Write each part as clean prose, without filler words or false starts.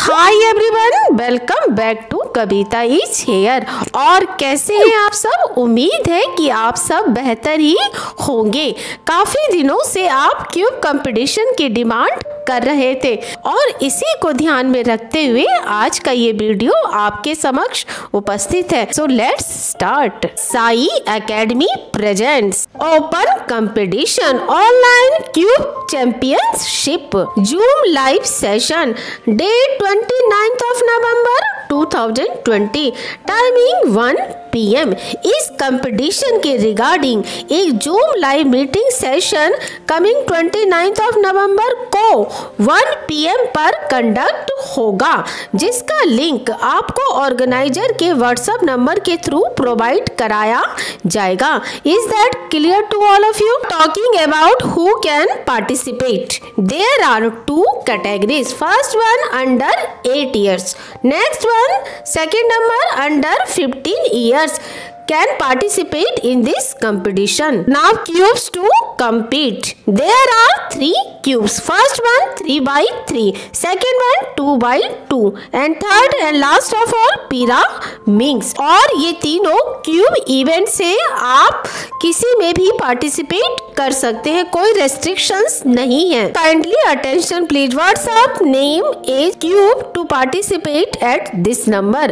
Hi everyone, welcome back to Kavita is here. और कैसे हैं आप सब? उम्मीद है कि आप सब बेहतर ही होंगे। काफी दिनों से आप क्यूब कंपटीशन की डिमांड कर रहे थे और इसी को ध्यान में रखते हुए आज का ये वीडियो आपके समक्ष उपस्थित है। So let's start. Sai academy presents open competition online cube championship zoom live session date 29 of November 2020, timing 1 PM। इस कंपटीशन के रिगार्डिंग एक zoom live meeting session coming 29 of November को 1 PM पर कंडक्ट होगा, जिसका लिंक आपको ऑर्गेनाइजर के WhatsApp number के थ्रू प्रोवाइड कराया जाएगा। Is that clear to all of you? Talking about who can participate, there are 2 categories. First one under 8 years, next one second number under 15 years can participate in this competition. Now cubes to compete. There are 3 cubes. First one 3 by 3, second one 2 by 2 and third and last of all pyraminx। और ये तीनों cube event से आप किसी में भी participate कर सकते हैं, कोई रेस्ट्रिक्शंस नहीं है। Kindly attention please. WhatsApp name as cube to participate at this number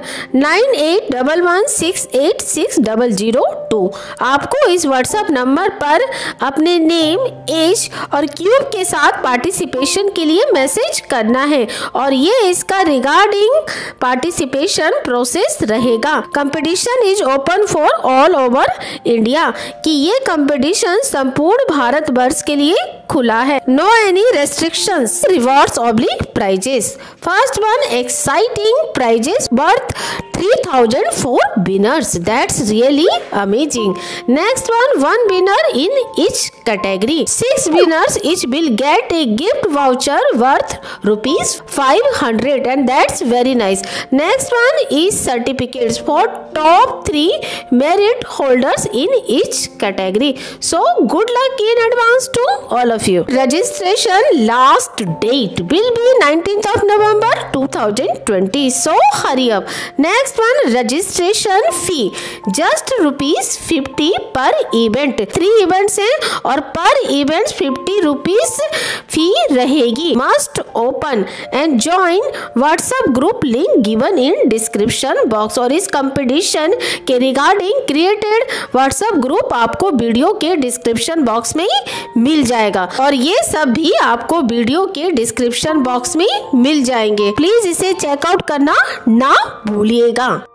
9811686002। आपको इस व्हाट्सएप नंबर पर अपने नेम, एज और क्यूब के साथ पार्टिसिपेशन के लिए मैसेज करना है और ये इसका रिगार्डिंग पार्टिसिपेशन प्रोसेस रहेगा। Competition is open for all over India, कि ये कंपटीशन संपूर्ण भारत वर्ष के लिए खुला है। No any restrictions. Rewards oblique prizes. First one exciting prizes worth 3000 for winners. That's really amazing. Next one winner in each category. 6 winners each will get a gift voucher worth ₹500 and that's very nice. Next one is certificates for top 3 merit holders in each category. So good luck in advance to all of you. Registration last date will be 19th of November 2020. So hurry up. Next one registration fee just ₹50 per event। 3 events हैं और per event 50 rupees फी रहेगी। Must open and join WhatsApp group link given in description box। और इस competition के regarding created WhatsApp group आपको video के description box में मिल जाएगा और ये सब भी आपको वीडियो के डिस्क्रिप्शन बॉक्स में मिल जाएंगे। प्लीज इसे चेकआउट करना ना भूलिएगा।